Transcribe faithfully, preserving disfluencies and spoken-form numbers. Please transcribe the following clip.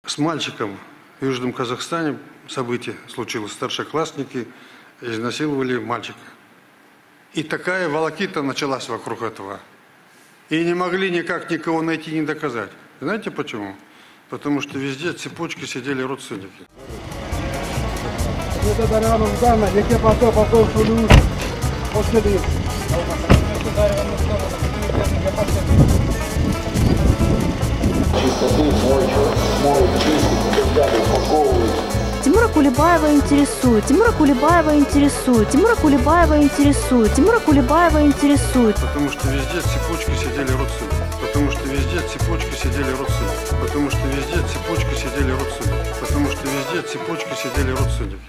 с мальчиком в Южном Казахстане событие случилось. Старшеклассники изнасиловали мальчика. И такая волокита началась вокруг этого. И не могли никак никого найти, не доказать. Знаете почему? Потому что везде цепочки сидели родственники. Тимура Кулебаева интересует, Тимура Кулебаева интересует, Тимура Кулебаева интересует, Тимура Кулебаева интересует. Потому что везде цепочки сидели родственники. Потому что везде цепочки сидели родственники. Потому что везде цепочки сидели родственники. Потому что везде цепочки сидели родственники.